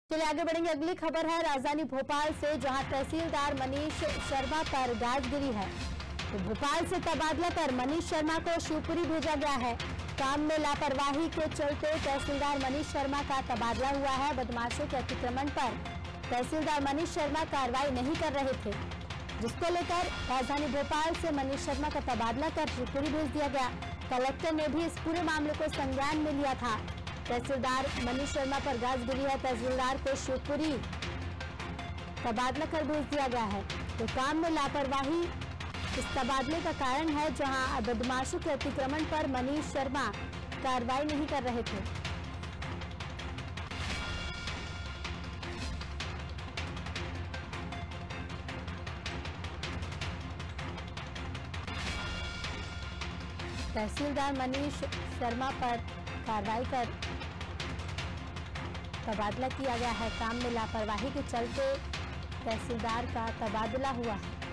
चलिए आगे बढ़ेंगे। अगली खबर है राजधानी भोपाल से, जहां तहसीलदार मनीष शर्मा पर गाज गिरी है। तो भोपाल से तबादला कर मनीष शर्मा को शिवपुरी भेजा गया है। काम में लापरवाही के चलते तहसीलदार मनीष शर्मा का तबादला हुआ है। बदमाशों के अतिक्रमण पर तहसीलदार मनीष शर्मा कार्रवाई नहीं कर रहे थे, जिसको लेकर राजधानी भोपाल से मनीष शर्मा का तबादला कर शिवपुरी भेज दिया गया। कलेक्टर ने भी इस पूरे मामले को संज्ञान में लिया था। तहसीलदार मनीष शर्मा पर गाज गिरी है। तहसीलदार को शिवपुरी तबादला कर भेज दिया गया है। तो काम में लापरवाही इस तबादले का कारण है, जहां बदमाशों के अतिक्रमण पर मनीष शर्मा कार्रवाई नहीं कर रहे थे। तहसीलदार मनीष शर्मा पर कार्रवाई कर तबादला किया गया है। काम में लापरवाही के चलते तहसीलदार का तबादला हुआ है।